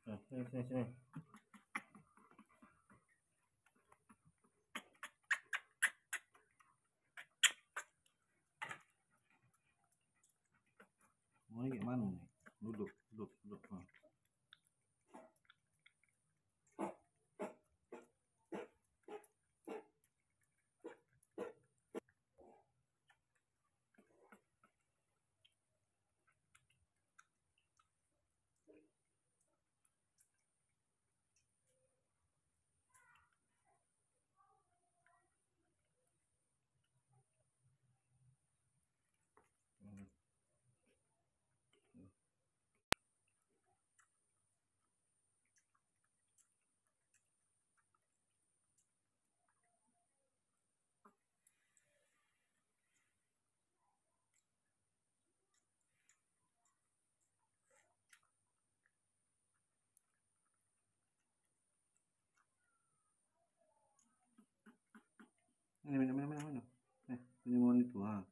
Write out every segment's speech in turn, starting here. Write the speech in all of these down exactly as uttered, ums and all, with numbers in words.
Nah, sini sini sini. Mau ini gimana nih? Duduk, duduk, duduk. Nah. Hmm. Ini minum, minum, minum, minum. Eh, punya Moni itu ah.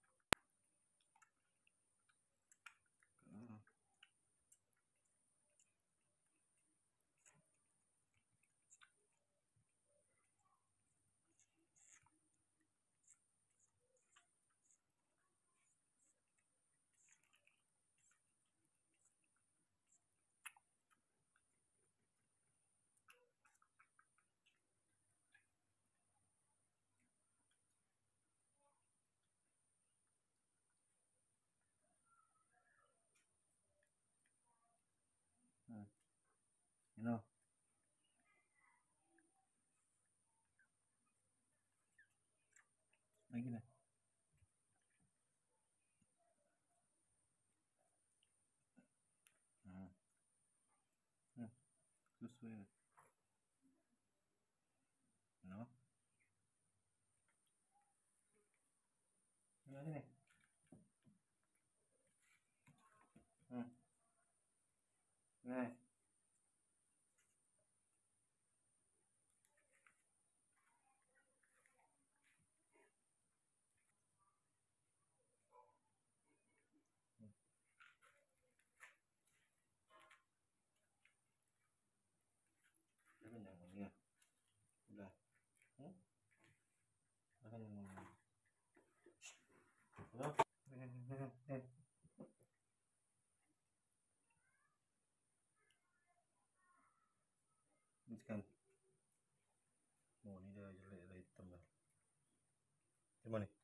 Nah, minum. Lagi nih. Nah, nah, susu ya. Minum. Minum sini. Hmm. Nah. Udah kenyang ya. Udah. Hmm? Udah kenyang. Udah. Eh, Kan. Oh, ini dia jelek ada hitam dah. Gimana nih?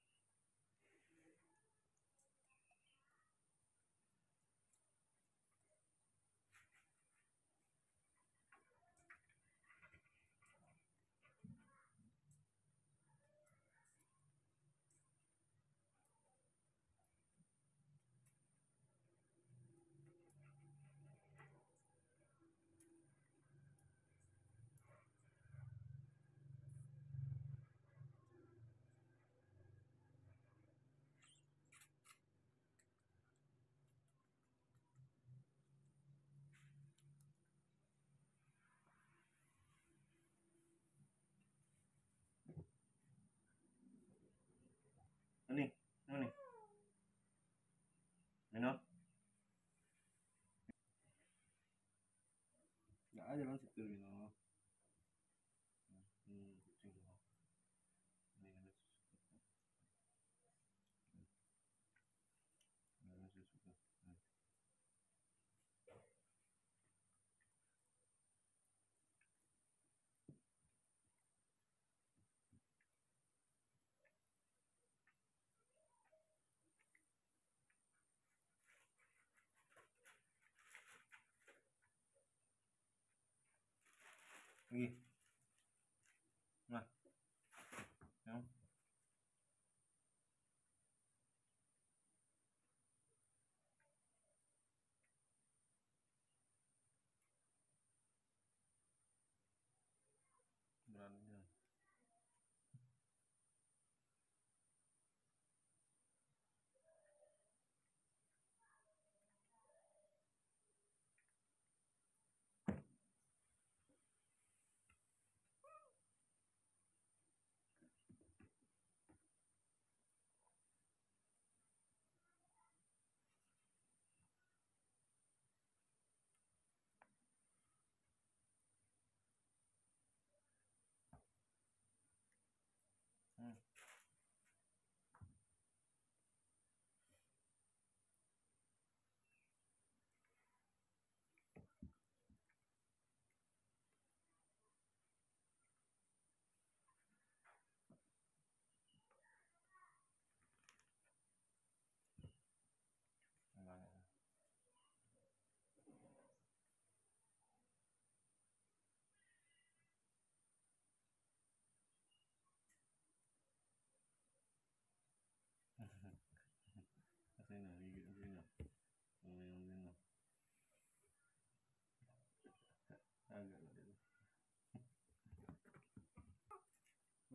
Ini, ini. Minum. Enggak ada langsung tuh minum. Hmm, kucing loh. Ini ada susu. Ini ada susu. Lagi. Nah, minum. Berani.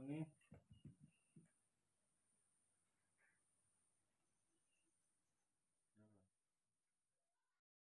Moni.